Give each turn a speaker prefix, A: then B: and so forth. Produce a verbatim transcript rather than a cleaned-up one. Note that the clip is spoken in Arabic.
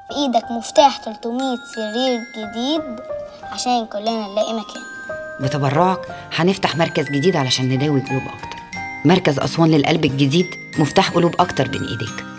A: في ايدك مفتاح تلتمية سرير جديد عشان كلنا نلاقي مكان.
B: بتبرعك هنفتح مركز جديد علشان نداوي قلوب اكتر. مركز اسوان للقلب الجديد، مفتاح قلوب اكتر بين ايديك.